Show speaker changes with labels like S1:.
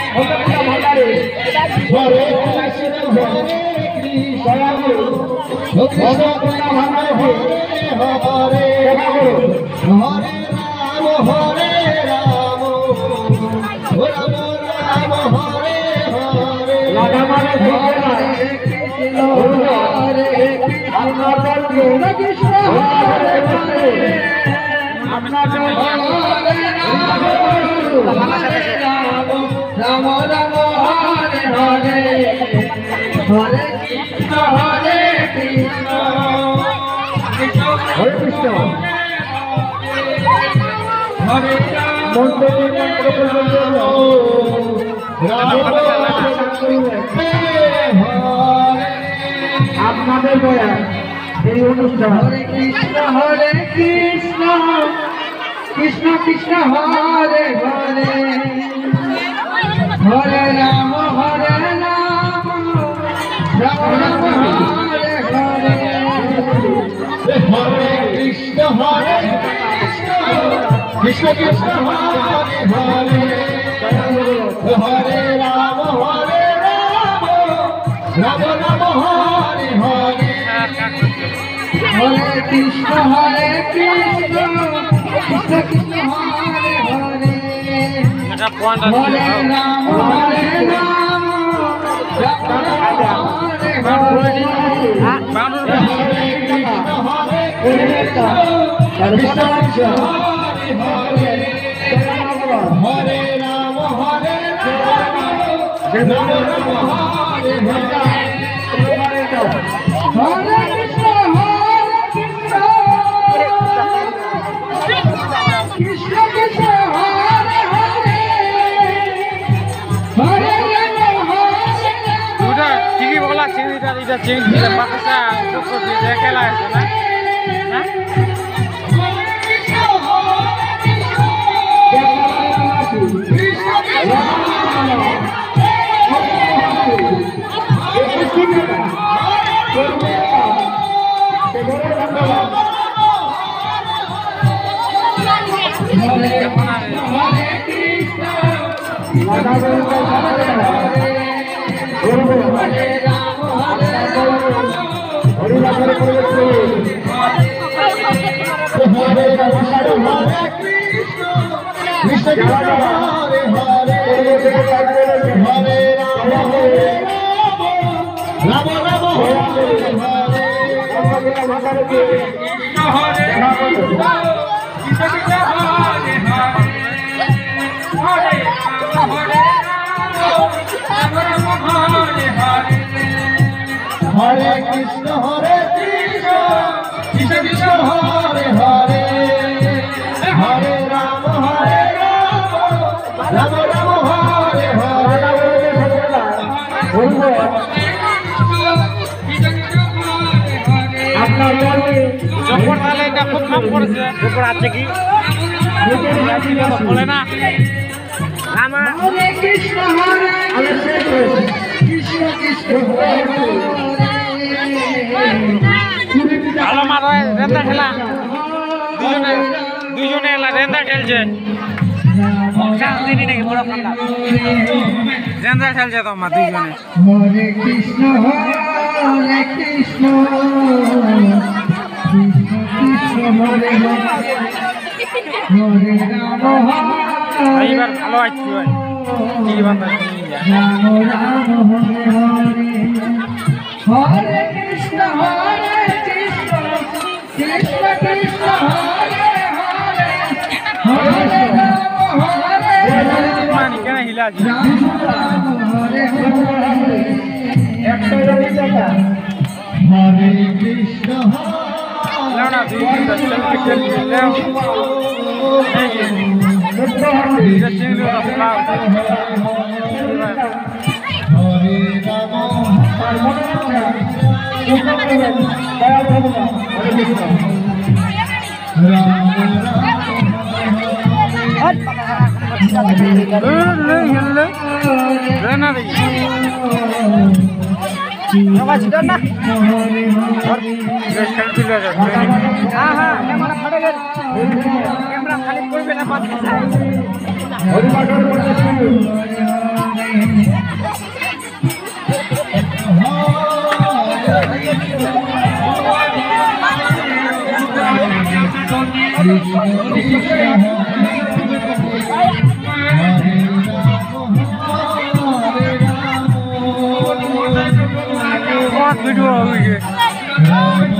S1: রাম রাম হরে হরে হরে কৃষ্ণ হরে কৃষ্ণ হরে কৃষ্ণ হরে আপনাদের দয়া এই অনুষ্ঠান হরে কৃষ্ণ কৃষ্ণ কৃষ্ণ হরে হরে হরে রাম রাম রাম হরে হরে হরে কৃষ্ণ কৃষ্ণ কৃষ্ণ হরে হরে হরে রাম রাম রাম হরে হরে হরে কৃষ্ণ কৃষ্ণ কৃষ্ণ কৃষ্ণ হরে হরে হরে রাম হরে চিংড়ি বাতাসা খেলা আছে না हरे कृष्ण कृष्ण कृष्ण हरे हरे हरे राम राम राम हरे হরে খুব নাম করেছে আছে কি বলে না হরে কৃষ্ণ কৃষ্ণ কৃষ্ণ ভালো মার রেন্দা খেলা দুজনে এলা রেন্দা খেলছে নাকি বড় ঠান্ডা রেন্দা খেলছে তো আমার দুজনে হরে কৃষ্ণ কৃষ্ণ কৃষ্ণ হরে হরে রাম এইবার ভালো আসছি ভাই রাম রাম হরে হরে হরে কৃষ্ণ কৃষ্ণ কৃষ্ণ হরে হরে হরে রাম হরে কেন হিলা হরে হরে কৃষ্ণ कैमरा खाली बहुत वीडियो हो गई है।